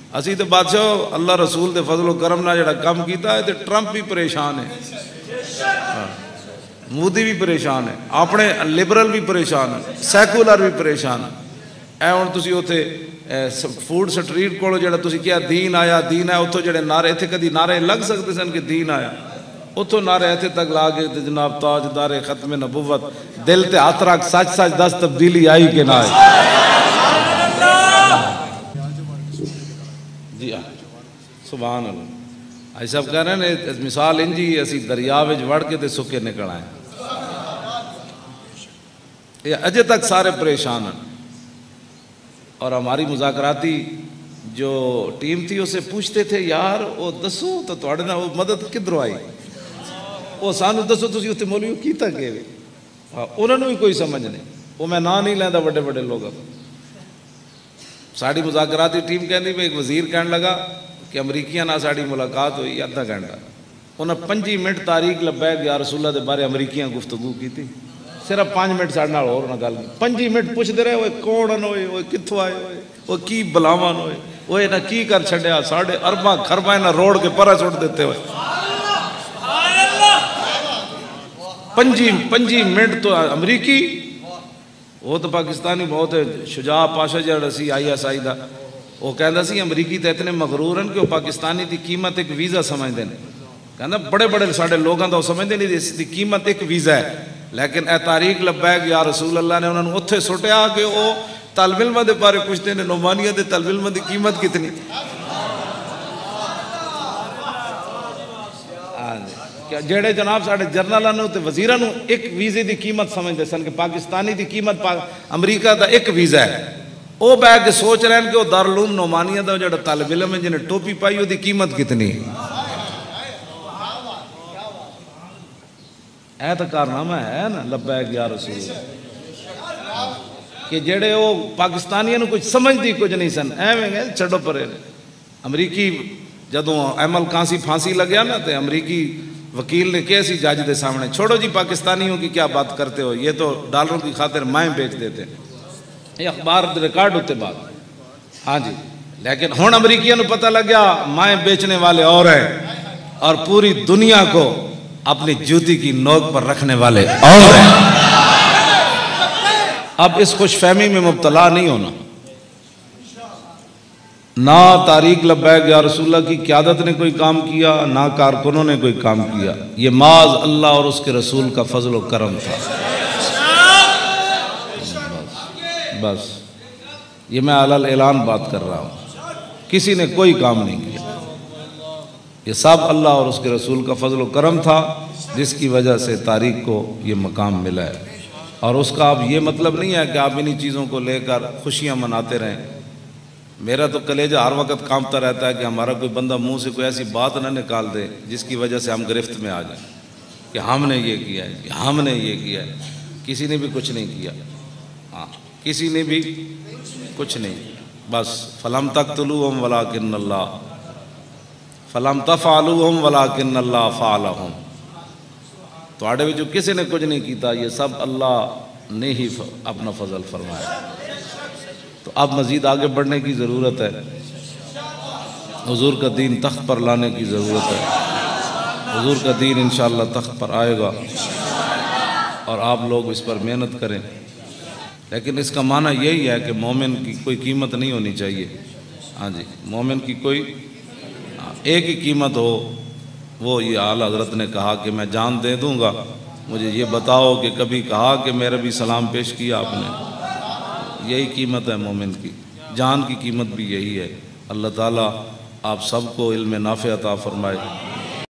اسی تو بادشاہ اللہ رسول دے فضل و کرم نہ جڑا کم کیتا ہے تے ٹرمپ بھی پریشان ہے، مودی بھی پریشان ہے، اپنے لبرل بھی پریشان ہے، سیکولر بھی پریشان ہے۔ اے ہن تسی اوتھے فوڈ سٹریٹ کولو جڑا تسی کیا دین آیا اتھوں جڑے نعرے اتھے کدی نعرے لگ سکتے سن کہ دین آیا، اتھوں نعرے اتھے تک لا کے جناب تاجدار ختم نبوت دل تے ہاتھ رکھ سچ سچ دس تبدیلی آئی کہ نہ آئی؟ جی سبحان اللہ۔ آئی صاحب کہہ رہے ہیں مثال انجی اسی دریا وچ وڑ کے تے سکے نکل آئے، یہ اجے تک سارے پریشان ہیں۔ اور ہماری مذاکراتی جو ٹیم تھی اسے پوچھتے تھے یار وہ دسو تو تھوڑے نا وہ مدد کدھروں آئی، وہ سانو دسو تسی اتنے مولوی کیتا کہ انہوں نے بھی کوئی سمجھ نہیں، وہ میں نا نہیں لینا بڑے بڑے لوگوں کو۔ ساری مذاکراتی ٹیم کہنی بھی ایک وزیر کہنے لگا کہ امریکیاں نہ ساری ملاقات ہوئی آدھا گھنٹہ، انہیں 5 منٹ تاریخ لبیک یا رسول اللہ دے بارے امریکیاں گفتگو کی تھی، صرف 5 منٹ ساڑھے نال اور نہ گل کی، 5 منٹ پوچھتے رہے وہ کون ہوئے، وہ کتوں آئے ہوئے، وہ کی بلاوان ہوئے، وہ نہ کی کر چھڑیا، ساڑھے ارباں خرباں نہ روڑ کے پرہ چھوڑ دیتے ہوئے۔ 5 منٹ تو امریکی، وہ تو پاکستانی بہت شجاع پاشا جڑا سی ISI دا، وہ کہندا سی امریکی تے اتنے مغرور ہیں کہ وہ پاکستانی دی قیمت ایک ویزا سمجھتے ہیں، کہندا بڑے بڑے ساڑھے لوگاں دا وہ سمجھتے نہیں اس دی قیمت ایک ویزا ہے، لیکن اے تاریخ لبیک یا رسول اللہ نے انہوں نے اتھے سٹیا کہ وہ طالب علم دے بارے پوچھتے ہیں نعمانیہ دے طالب علم دی قیمت کتنی، جڑے جناب ساڑھے جرنلوں تے وزیرانوں ایک ویزے دی قیمت سمجھتے سن کہ پاکستانی دی قیمت امریکہ دا ایک ویزا ہے، وہ بہ کے سوچ رہے ہیں کہ وہ دارالعلوم نعمانیہ دا جڑا طالب علم ہے جنہیں ٹوپی پائی وہ دی قیمت کتنی ہے، تو کارنامہ ہے نا لبیک یا رسول کہ جڑے وہ پاکستانیوں نے کچھ سمجھ دی کچھ نہیں سن، ایویں گئے چھڑو پرے۔ امریکی جدوں احمل کانسی پھانسی لگیا نا تو امریکی وکیل نے کہا سی جج دے سامنے چھوڑو جی پاکستانیوں کی کیا بات کرتے ہو، یہ تو ڈالروں کی خاطر مائیں بیچ دیتے ہیں، یہ اخبار ریکارڈ ہوتے بعد، ہاں جی، لیکن ہن امریکیوں نے پتہ لگیا مائیں بیچنے والے اور ہیں اور پوری دنیا کو اپنی جوتی کی نوک پر رکھنے والے اور ہیں۔ اب اس خوش فہمی میں مبتلا نہیں ہونا، نہ تاریخ لبیک یا رسول اللہ کی قیادت نے کوئی کام کیا، نہ کارکنوں نے کوئی کام کیا، یہ معاذ اللہ اور اس کے رسول کا فضل و کرم تھا، بس یہ میں علی الاعلان بات کر رہا ہوں، کسی نے کوئی کام نہیں کیا، یہ سب اللہ اور اس کے رسول کا فضل و کرم تھا جس کی وجہ سے تاریخ کو یہ مقام ملا ہے۔ اور اس کا اب یہ مطلب نہیں ہے کہ آپ انہی چیزوں کو لے کر خوشیاں مناتے رہیں۔ میرا تو کلیجہ ہر وقت کانپتا رہتا ہے کہ ہمارا کوئی بندہ منہ سے کوئی ایسی بات نہ نکال دے جس کی وجہ سے ہم گرفت میں آ جائیں کہ ہم نے یہ کیا ہے، کہ ہم نے یہ کیا ہے۔ کسی نے بھی کچھ نہیں کیا، ہاں کسی نے بھی کچھ نہیں، بس فلم تقتلوہم ولکن اللہ فلم تفعلوہم ولکن اللہ فعلہم، تو آڑے بھی جو کسی نے کچھ نہیں کیتا، یہ سب اللہ نے ہی اپنا فضل فرمایا۔ تو اب مزید آگے بڑھنے کی ضرورت ہے، حضور کا دین تخت پر لانے کی ضرورت ہے، حضور کا دین انشاءاللہ تخت پر آئے گا اور آپ لوگ اس پر محنت کریں، لیکن اس کا معنی یہی ہے کہ مومن کی کوئی قیمت نہیں ہونی چاہیے، ہاں جی، مومن کی کوئی ایک ہی قیمت ہو، وہ یہ اعلیٰ حضرت نے کہا کہ میں جان دے دوں گا، مجھے یہ بتاؤ کہ کبھی کہا کہ میرے بھی سلام پیش کیا آپ نے، یہی قیمت ہے مومن کی، جان کی قیمت بھی یہی ہے۔ اللہ تعالیٰ آپ سب کو علم نافع عطا فرمائے۔